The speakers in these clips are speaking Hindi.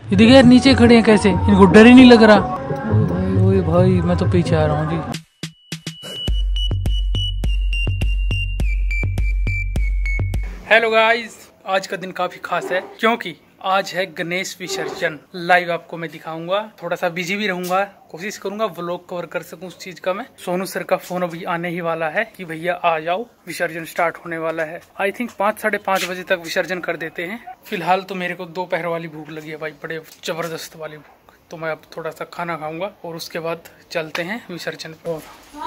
ये देखिए यार नीचे खड़े हैं कैसे, इनको डर ही नहीं लग रहा। ओए भाई मैं तो पीछे आ रहा हूँ जी। हेलो गाइस, आज का दिन काफी खास है क्योंकि आज है गणेश विसर्जन। लाइव आपको मैं दिखाऊंगा, थोड़ा सा बिजी भी रहूंगा, कोशिश करूंगा व्लॉग कवर कर सकूं उस चीज का। मैं सोनू सर का फोन अभी आने ही वाला है कि भैया आ जाओ, विसर्जन स्टार्ट होने वाला है। आई थिंक 5 साढ़े 5 बजे तक विसर्जन कर देते हैं। फिलहाल तो मेरे को दोपहर वाली भूख लगी है भाई, बड़े जबरदस्त वाली भूख। तो मैं अब थोड़ा सा खाना खाऊंगा और उसके बाद चलते हैं विसर्जन पर।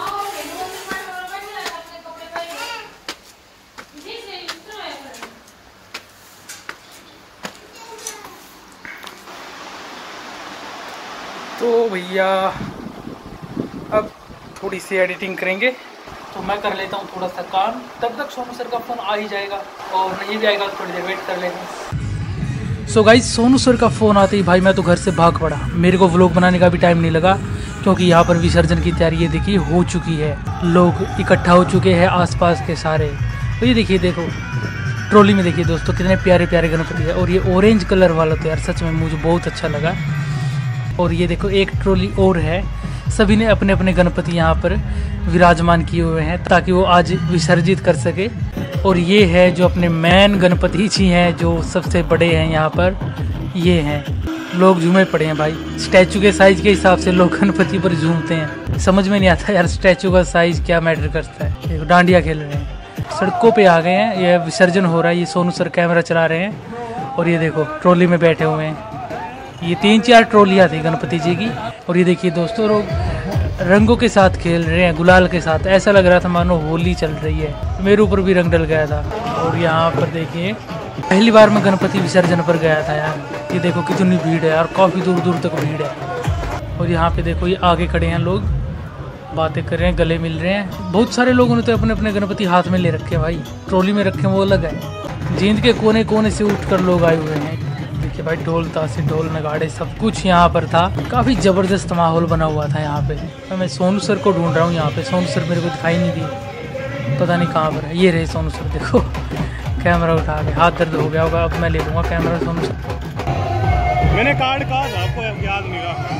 तो भैया अब थोड़ी सी एडिटिंग करेंगे, तो मैं कर लेता हूँ थोड़ा सा काम। तब तक सोनू सर का फ़ोन आ ही जाएगा, और नहीं भी आएगा थोड़ी देर वेट कर लेंगे। सो गाइस, सोनू सर का फ़ोन आते ही भाई मैं तो घर से भाग पड़ा। मेरे को व्लॉग बनाने का भी टाइम नहीं लगा क्योंकि यहाँ पर विसर्जन की तैयारी ये देखिए हो चुकी है। लोग इकट्ठा हो चुके हैं आसपास के सारे। तो ये देखिए, देखो ट्रॉली में देखिए दोस्तों कितने प्यारे प्यारे गणपति है। और ये ऑरेंज कलर वाला तो यार सच में मुझे बहुत अच्छा लगा। और ये देखो एक ट्रॉली और है, सभी ने अपने अपने गणपति यहाँ पर विराजमान किए हुए हैं ताकि वो आज विसर्जित कर सके। और ये है जो अपने मेन गणपति जी हैं, जो सबसे बड़े हैं यहाँ पर, ये हैं। लोग झूमे पड़े हैं भाई, स्टैचू के साइज के हिसाब से लोग गणपति पर झूमते हैं। समझ में नहीं आता यार स्टैचू का साइज क्या मैटर करता है। डांडिया खेल रहे हैं, सड़कों पे आ गए हैं, ये विसर्जन हो रहा है। ये सोनू सर कैमरा चला रहे हैं और ये देखो ट्रॉली में बैठे हुए हैं। ये 3-4 ट्रॉलियाँ थी गणपति जी की। और ये देखिए दोस्तों, लोग रंगों के साथ खेल रहे हैं, गुलाल के साथ। ऐसा लग रहा था मानो होली चल रही है। मेरे ऊपर भी रंग डल गया था। और यहाँ पर देखिए पहली बार मैं गणपति विसर्जन पर गया था यार। ये देखो कितनी भीड़ है यार, काफ़ी दूर दूर तक भीड़ है। और यहाँ पे देखो ये आगे खड़े हैं लोग, बातें कर रहे हैं, गले मिल रहे हैं। बहुत सारे लोगों ने तो अपने अपने गणपति हाथ में ले रखे हैं भाई, ट्रॉली में रखे वो अलग है। जींद के कोने कोने से उठ कर लोग आए हुए हैं। देखिए भाई ढोल ताशे, ढोल नगाड़े सब कुछ यहाँ पर था। काफ़ी ज़बरदस्त माहौल बना हुआ था यहाँ पे। तो मैं सोनू सर को ढूंढ रहा हूँ यहाँ पे। सोनू सर मेरे को दिखाई नहीं दी, पता नहीं कहाँ पर है। ये रहे सोनू सर, देखो कैमरा उठा के, हाथ दर्द हो गया होगा। अब मैं ले लूँगा कैमरा। सोनू सर मैंने कार्ड कहा था, आपको याद नहीं रहा।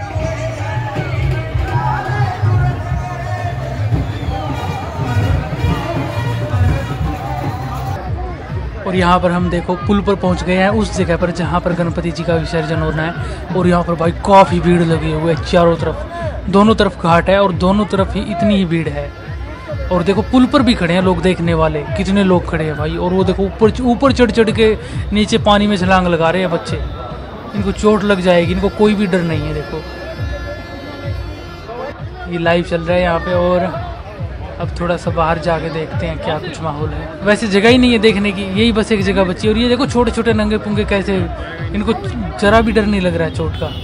और यहाँ पर हम देखो पुल पर पहुँच गए हैं, उस जगह पर जहाँ पर गणपति जी का विसर्जन होना है। और यहाँ पर भाई काफ़ी भीड़ लगी हुई है चारों तरफ, दोनों तरफ घाट है और दोनों तरफ ही इतनी ही भीड़ है। और देखो पुल पर भी खड़े हैं लोग देखने वाले, कितने लोग खड़े हैं भाई। और वो देखो ऊपर चढ़ चढ़ के नीचे पानी में छलांग लगा रहे हैं बच्चे। इनको चोट लग जाएगी, इनको कोई भी डर नहीं है। देखो ये लाइव चल रहा है यहाँ पे। और अब थोड़ा सा बाहर जाके देखते हैं क्या कुछ माहौल है। वैसे जगह ही नहीं है देखने की, यही बस एक जगह बची है। और ये देखो छोटे छोटे नंगे पुंगे कैसे, इनको जरा भी डर नहीं लग रहा है चोट का।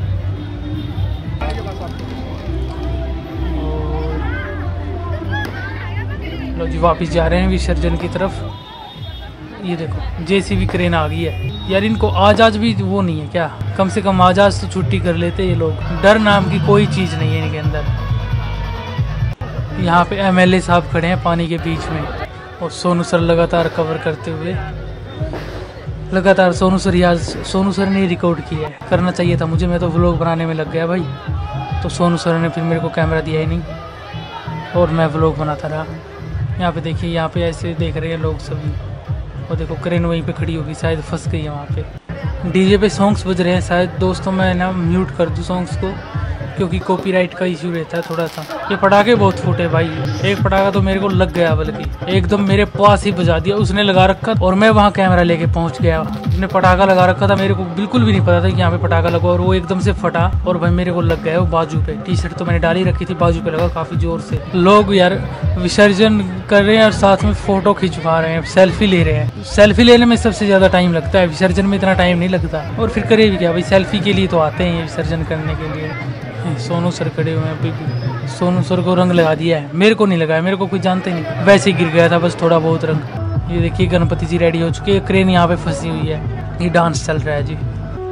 लो जी वापिस जा रहे हैं विसर्जन की तरफ। ये देखो जेसीबी क्रेन आ गई है यार। इनको आज भी वो नहीं है क्या, कम से कम आज तो छुट्टी कर लेते ये लोग। डर नाम की कोई चीज़ नहीं है इनके अंदर। यहाँ पे एमएलए साहब खड़े हैं पानी के बीच में। और सोनू सर लगातार कवर करते हुए, लगातार सोनू सर ने रिकॉर्ड किया है। करना चाहिए था मुझे, मैं तो व्लॉग बनाने में लग गया भाई। तो सोनू सर ने फिर मेरे को कैमरा दिया ही नहीं और मैं व्लॉग बनाता रहा। यहाँ पे देखिए, यहाँ पे ऐसे देख रहे हैं लोग सभी। और देखो क्रेन वहीं पे खड़ी होगी, शायद फंस गई है वहाँ पे। डीजे पे सॉन्ग्स बज रहे हैं शायद। दोस्तों मैं ना म्यूट कर दूँ सॉन्ग्स को क्योंकि कॉपीराइट का इशू रहता है थोड़ा सा। ये पटाखे बहुत फूटे भाई, एक पटाखा तो मेरे को लग गया, बल्कि एकदम मेरे पास ही बजा दिया। उसने लगा रखा और मैं वहाँ कैमरा लेके पहुँच गया। उसने पटाखा लगा रखा था, मेरे को बिल्कुल भी नहीं पता था कि यहाँ पे पटाखा लगा। और वो एकदम से फटा और भाई मेरे को लग गया वो बाजू पे। टी शर्ट तो मैंने डाली रखी थी, बाजू पे लगा काफी जोर से। लोग यार विसर्जन कर रहे हैं और साथ में फोटो खिंचवा रहे हैं, सेल्फी ले रहे हैं। सेल्फी लेने में सबसे ज्यादा टाइम लगता है, विसर्जन में इतना टाइम नहीं लगता। और फिर करे भी क्या भाई, सेल्फी के लिए तो आते हैं विसर्जन करने के लिए। सोनू सर खड़े हुए हैं अभी भी। सोनू सर को रंग लगा दिया है, मेरे को नहीं लगाया, मेरे को कोई जानते नहीं, वैसे ही गिर गया था बस थोड़ा बहुत रंग। ये देखिए गणपति जी रेडी हो चुके हैं, क्रेन यहाँ पे फंसी हुई है। ये डांस चल रहा है जी,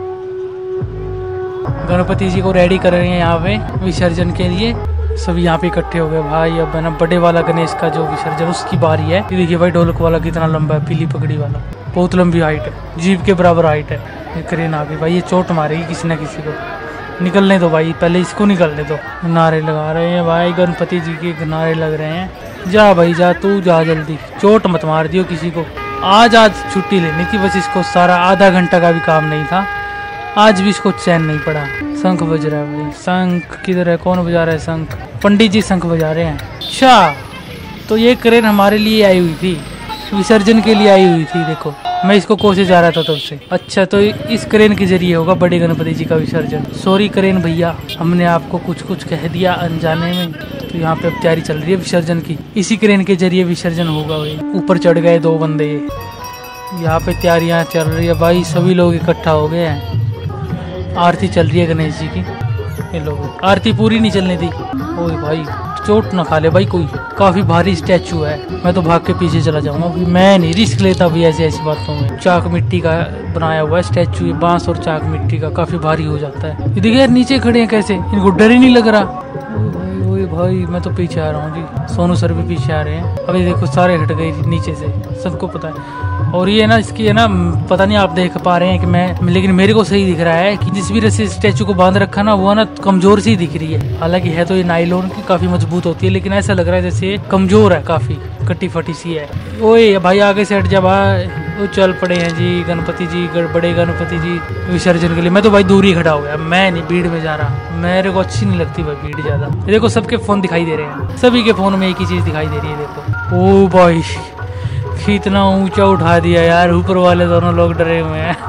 गणपति जी को रेडी कर रहे हैं यहाँ पे विसर्जन के लिए। सभी यहाँ पे इकट्ठे हो गए भाई। अब है ना बड़े वाला गणेश का जो विसर्जन उसकी बारी है। ये देखिए भाई ढोलक वाला कितना लंबा है, पीली पगड़ी वाला, बहुत लंबी हाइट है, जीप के बराबर हाइट है। ये क्रेन आ गई भाई, ये चोट मारेगी किसी ना किसी को। निकलने दो भाई, पहले इसको निकलने दो। नारे लगा रहे हैं भाई, गणपति जी के नारे लग रहे हैं। जा भाई जा, तू जा जल्दी, चोट मत मार दियो किसी को। आज छुट्टी लेनी थी बस इसको, सारा आधा घंटा का भी काम नहीं था। आज भी इसको चैन नहीं पड़ा। शंख बज रहा है भाई, शंख किधर है, कौन बजा रहा है शंख? पंडित जी शंख बजा रहे हैं। अच्छा, तो ये क्रेन हमारे लिए आई हुई थी, विसर्जन के लिए आई हुई थी। देखो मैं इसको कोसे जा रहा था तब से। अच्छा, तो इस क्रेन के जरिए होगा बड़े गणपति जी का विसर्जन। सॉरी क्रेन भैया, हमने आपको कुछ कह दिया अनजाने में। तो यहाँ पे अब तैयारी चल रही है विसर्जन की, इसी क्रेन के जरिए विसर्जन होगा भाई। ऊपर चढ़ गए 2 बंदे, यहाँ पे तैयारियाँ चल रही है भाई, सभी लोग इकट्ठा हो गए हैं। आरती चल रही है गणेश जी की। ये लोग आरती पूरी नहीं चलने दी। ओए भाई, चोट ना खा ले भाई कोई, काफी भारी स्टैचू है। मैं तो भाग के पीछे चला जाऊंगा, मैं नहीं रिस्क लेता भी ऐसी बातों में। चाक मिट्टी का बनाया हुआ है स्टैचू, ये बांस और चाक मिट्टी का, काफी भारी हो जाता है। ये देखिए यार, नीचे खड़े हैं कैसे, इनको डर ही नहीं लग रहा। ओए भाई, मैं तो पीछे आ रहा हूँ जी, सोनू सर भी पीछे आ रहे हैं। अभी देखो सारे हट गए नीचे से, सबको पता है। और ये ना, इसकी है ना, पता नहीं आप देख पा रहे हैं कि मैं, लेकिन मेरे को सही दिख रहा है कि जिस भी रस्सी स्टैचू को बांध रखा ना, वो ना कमजोर सी दिख रही है। हालांकि है तो ये नाइलॉन की, काफी मजबूत होती है, लेकिन ऐसा लग रहा है जैसे कमजोर है, काफी कटी फटी सी है। ओए भाई, आगे से हट जा भाई। वो चल पड़े हैं जी गणपति जी, बड़े गणपति जी विसर्जन के लिए। मैं तो भाई दूर ही खड़ा हो गया, मैं नहीं भीड़ में जा रहा, मेरे को अच्छी नहीं लगती भाई भीड़ ज्यादा। देखो सबके फोन दिखाई दे रहे हैं, सभी के फोन में एक ही चीज दिखाई दे रही है। देखो ओ भाई, इतना ऊंचा उठा दिया यार, ऊपर वाले दोनों लोग डरे हुए हैं।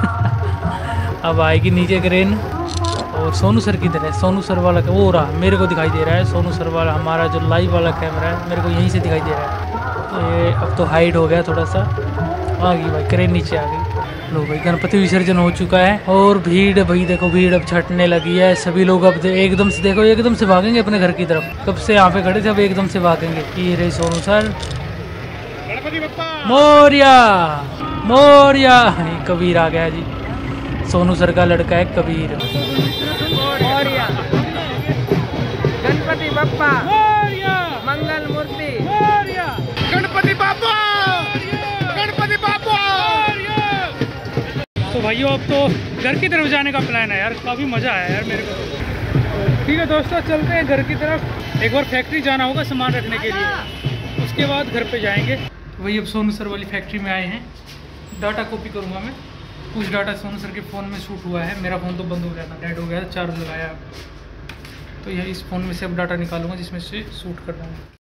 अब आएगी नीचे क्रेन। और सोनू सर किधर है? सोनू सर वाला वो रहा, मेरे को दिखाई दे रहा है सोनू सर वाला, हमारा जो लाइव वाला कैमरा है, मेरे को यहीं से दिखाई दे रहा है। ये अब तो हाइड हो गया थोड़ा सा। आ गई भाई क्रेन, नीचे आ गई। लो भाई, गणपति विसर्जन हो चुका है। और भीड़ भाई देखो, भीड़ अब छटने लगी है। सभी लोग अब एकदम से, देखो एकदम से भागेंगे अपने घर की तरफ। कब से यहाँ पे खड़े थे, अब एकदम से भागेंगे। ये रहे सोनू सर। मोरिया मोरिया, कबीर आ गया जी, सोनू सर का लड़का है कबीर। मोरिया, गणपति बप्पा, मंगल मूर्ति, गणपति बाबा, गणपति बाबा। तो भाइयों, अब तो घर की तरफ जाने का प्लान है यार, काफ़ी मज़ा आया यार मेरे को। ठीक है दोस्तों, चलते हैं घर की तरफ। एक बार फैक्ट्री जाना होगा सामान रखने के लिए, उसके बाद घर पे जाएंगे। वही अब सोनू सर वाली फैक्ट्री में आए हैं, डाटा कॉपी करूँगा मैं। कुछ डाटा सोनू सर के फ़ोन में शूट हुआ है, मेरा फ़ोन तो बंद हो गया था, डेड हो गया था, चार्ज लगाया। तो यह इस फ़ोन में से अब डाटा निकालूंगा जिसमें से शूट कर रहा हूँ।